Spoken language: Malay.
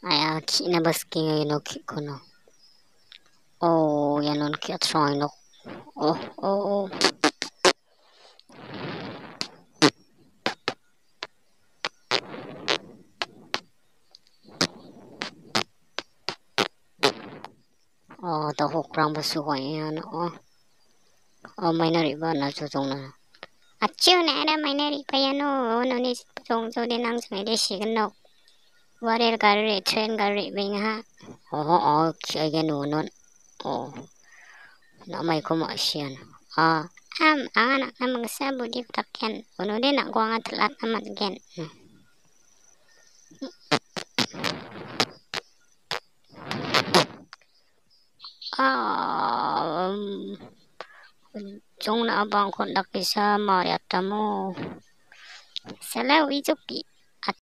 Aya ki na baski ngayon no ki ko no. Oh, yanon ki at try no. Oh, oh, oh. Oh, the hook rang basu ko yan. Oh, oh, may nari ba na chutong na. Achiw na era may nari pa yan no. No ni chutong so din ang sa ide sigan no. Warer gari train gari bing ha. Oh, oh, kaya yan no. Oh, na may kumasyan. Ah, ang anak na mga sabo di takyan. Uno din ako ang atlat naman gen. Ah, jong na abang ko nakisa mariata mo. Salaw ijuki.